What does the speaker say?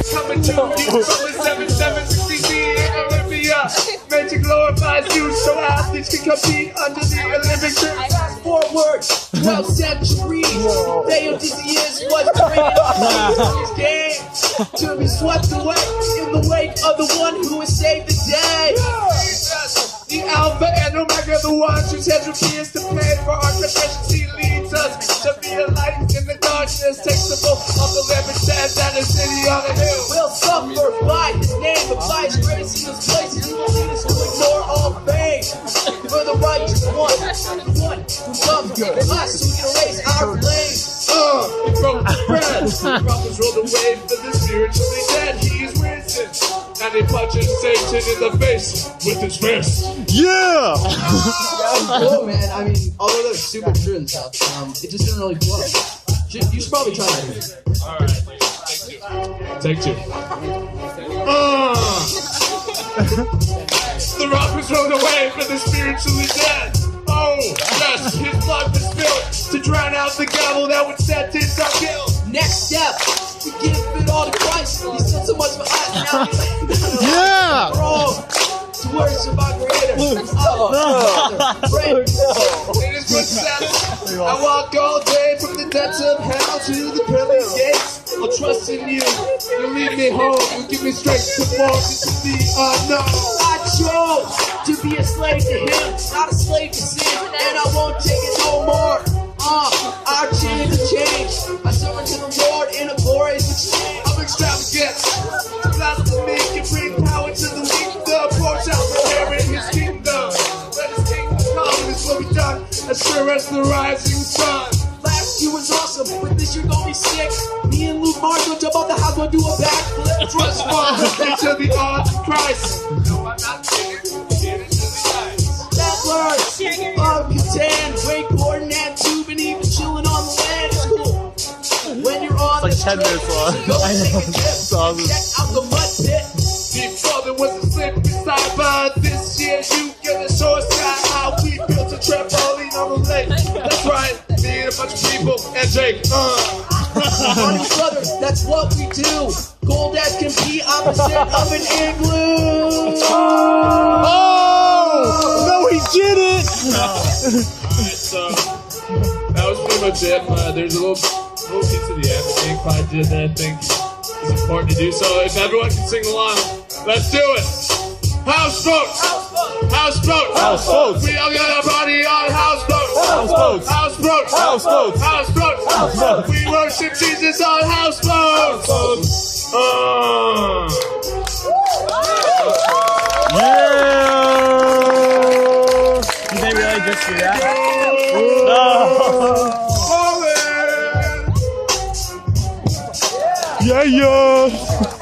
coming to you from the 7760 in Olympia. Magic glorifies you so athletes can compete under the Olympic tree. Fast forward 12 centuries, Theodosius was created on his game to be swept away in the wake of the one who has saved the day. The Alpha and Omega, the one whose head appears to pay for our confessions. He leads us to be a light in the darkness. Takes the boat of the living sands and the city on the hill. We'll suffer by his name, but by his grace in his places. He will lead us to ignore all pain. For the righteous one, the one who loves us, who can erase our flames. He broke the bread. The prophets rolled away for the spiritually dead. He is risen. And he punches Satan in the face with his fist. Yeah! Yeah, it was cool, man. I mean, although that was super true and stuff, it just didn't really flow. You should probably try that again. Alright, take two. The robbers rode away for the spiritually dead. Oh, yes, his blood was spilled to drown out the gavel that would sentence our guilt. Next step, we give it all to Christ. He's done so much for us. Now he's Yeah! to worship our Creator. In his footsteps, I walk all day from the depths of hell to the pearly gates. I'll trust in you. You'll lead me home. You'll give me strength to walk into the unknown. I chose to be a slave to Him, not a slave to sin, and I won't take it no more. Our chance to change. I surrender to the Lord in a glorious exchange. I'm extravagant. To blasphemy can bring power to the weak. The poor shall inherit his kingdom. Let his kingdom come, and this will be done as sure as the rising sun. Last year was awesome, but this year gon' be sick. Me and Luke Mars gon' jump off the house, gon' do a backflip. Trust one into the arms of Christ. No, I'm not kidding. Get into the ice. Settlers of Catan, wakeboarding and tubing, even chilling on the land. It's cool. When you're on It's like 10 minutes long. go take a dip. It's awesome. Check out the mud pit. Before there was a slippery side, but this year you get a short sky. How we built a trampoline on the lake. That's right, me and a bunch of people and Jake. Honey brothers, that's what we do. Cold as can be, opposite of an igloo. Oh! No, he didn't! Alright, so that was pretty much it. There's a little piece of the end that me and Clyde did that I think is important to do. So if everyone can sing along, let's do it. Houseboats! Houseboats! Houseboats! We all got a party on houseboats! Houseboats! Houseboats! Houseboats! Houseboats! Houseboats! We worship Jesus on houseboats! Yeah! Did they really just do that? No! Yeah, yeah!